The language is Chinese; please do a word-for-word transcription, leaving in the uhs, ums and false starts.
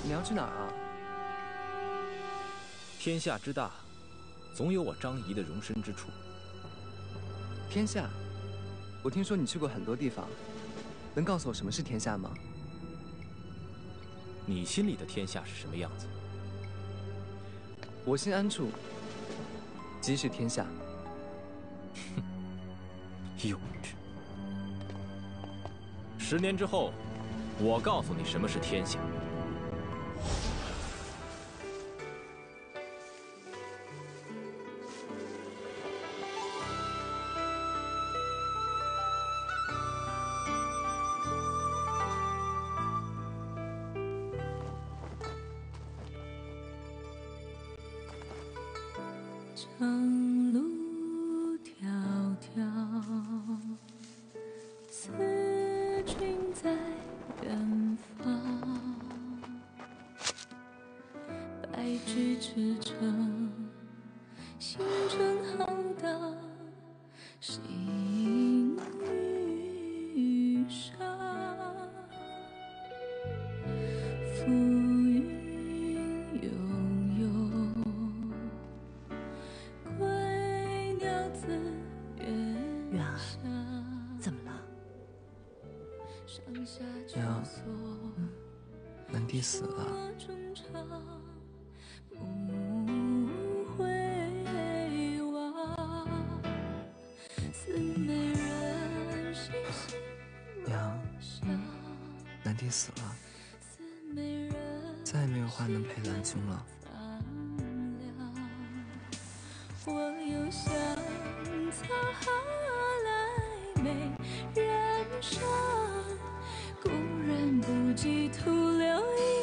你要去哪儿啊？ 天下之大，总有我张仪的容身之处。 天下？我听说你去过很多地方，能告诉我什么是天下吗？ 你心里的天下是什么样子？ 我心安处，即是天下。 哼，幼稚。十年之后，我告诉你什么是天下。 长路迢迢，思君在远方。白驹驰骋，星辰浩荡，行于上。浮云悠悠，归鸟自远下。 怎么了？ 娘，南帝死了。娘，南帝死了，再也没有花能陪兰君了。 我又想沧海来美人伤，故人不及徒留一